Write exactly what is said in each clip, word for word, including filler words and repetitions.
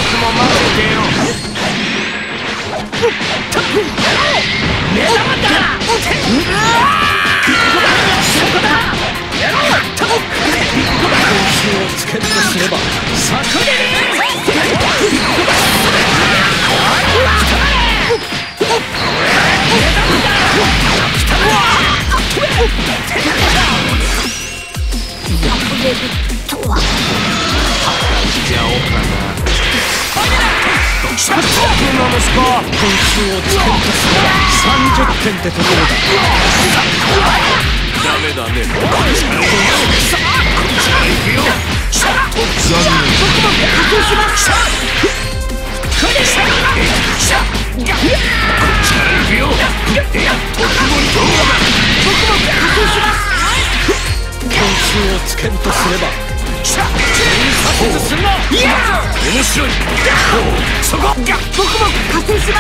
も混ぜてよ。目玉だ。 拳をつけるとすればそこでね。じゃおうかな。僕の息子、 拳をつけるとすればさんじゅってんってところだ。 ダメだね。こっちから行くよ。残念。僕も加工します。こっちから行くよ。僕も加工します。 拳をつけるとすれば左折すんな。面白い。そこ。僕も加工します。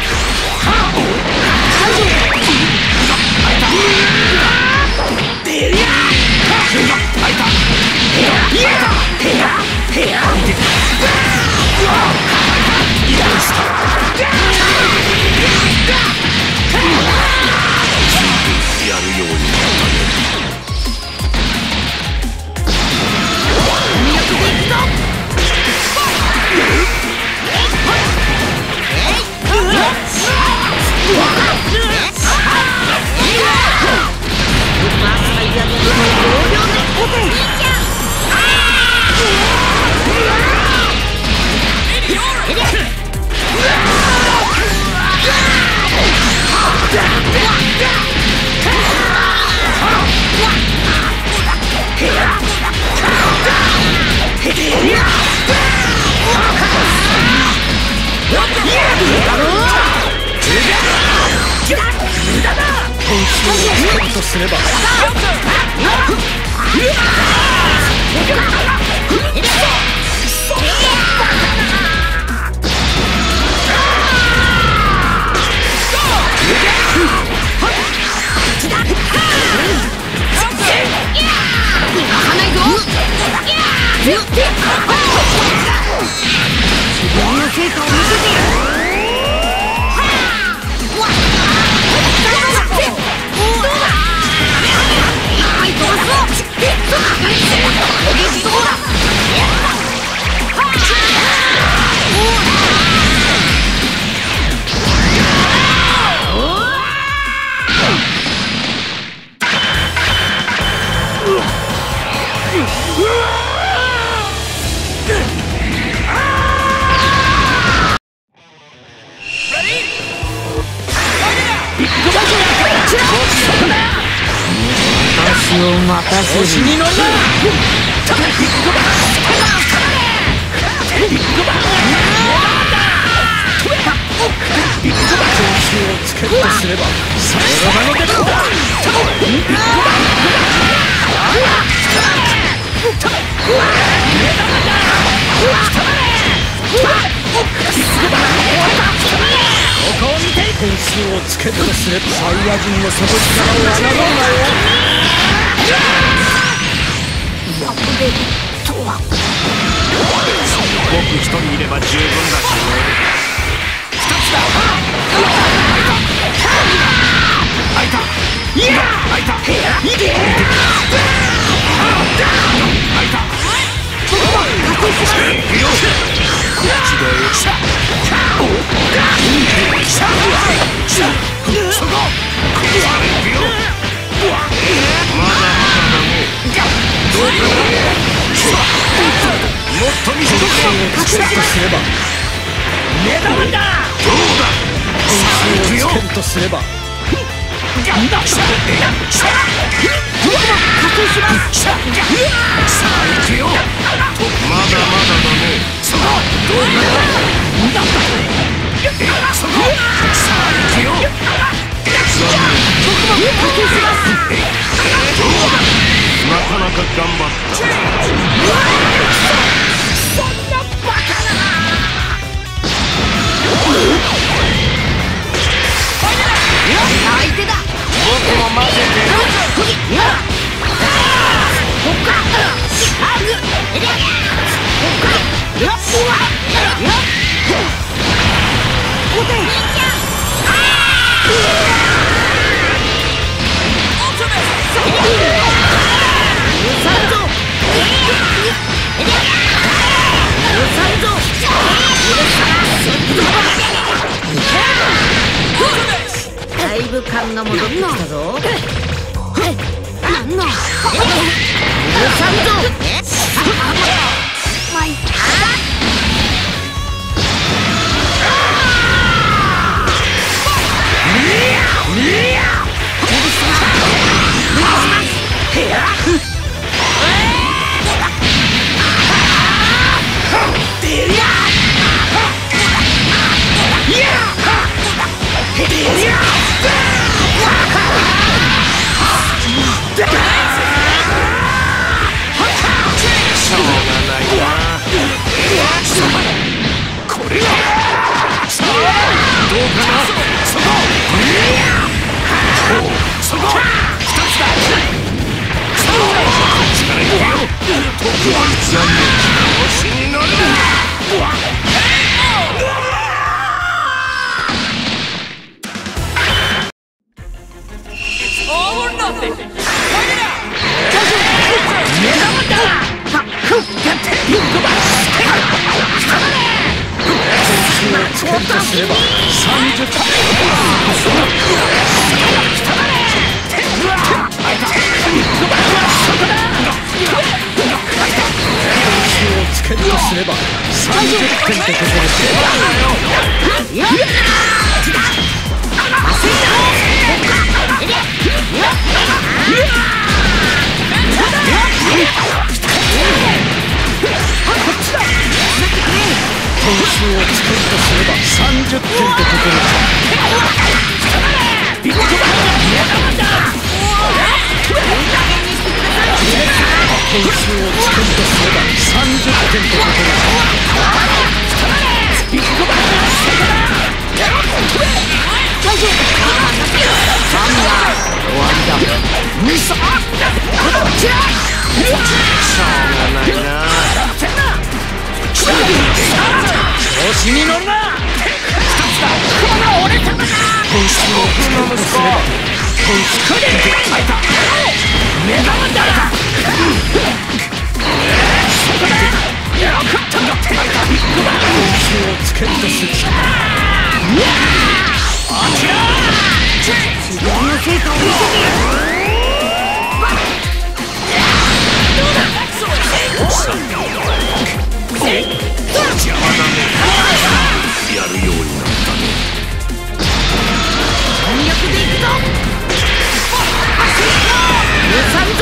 やるようになったね。 とすれば私を待たせる。調子に乗るな。 調子をつけるとすればここを見て。 点数をつけるとすればサイヤ人の底力を侮るなよ。 僕一人いれば十分だしね。二つだ。開いた。開いた。開いた。開いた。行くよ。こっちだよ。そこ。こっちから行くよ。まだまだだね。どうかな。もっと見せとけよ。 つけるとすれば目玉だ。どうだ。 点数をつけるとすればさあ行くよ。まだまだだね。そこ。どうだ。そこ。さあ行くよ。なかなか頑張った。そんなバカな。相手だ。僕も混ぜて。こっから。 イブ感が戻ってきたぞ。なんの許さんぞ。すればさんじゅってんとここ点数をつけるとすればさんじゅってんとここ点数をつけるとすればさんじゅってんとここ調子に乗るな。点数をつけるとすれば点数を目玉だ。点数をつけるとする。自分の成果を見せてやる。邪魔だね。やるようになったね。全力でいくぞ。許さんぞ。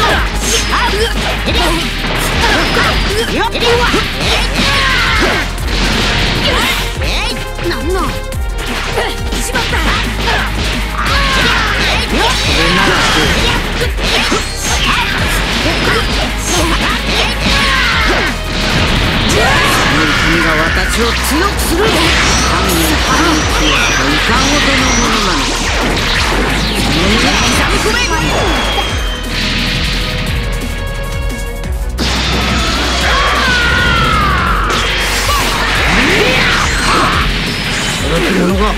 なんのしまった。君が私を強くする。犯人パニックはいかほどのものなのか。その上に刻み込め。驚くものが。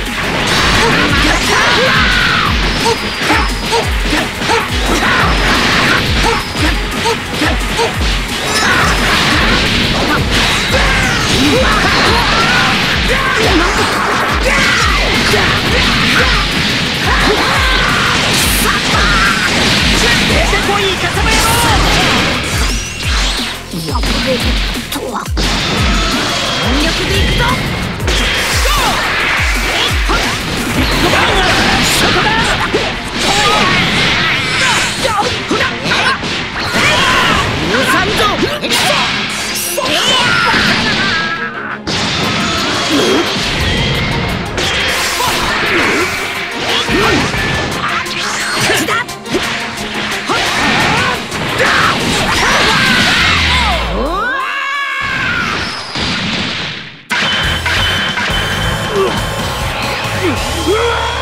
うわ